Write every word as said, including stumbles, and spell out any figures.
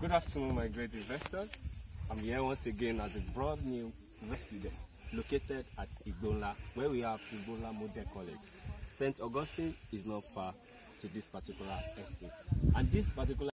Good afternoon, my great investors. I'm here once again at the BRODNY Residence, located at Igbonla, where we have Igbonla Model College. Saint Augustine is not far to this particular estate, and this particular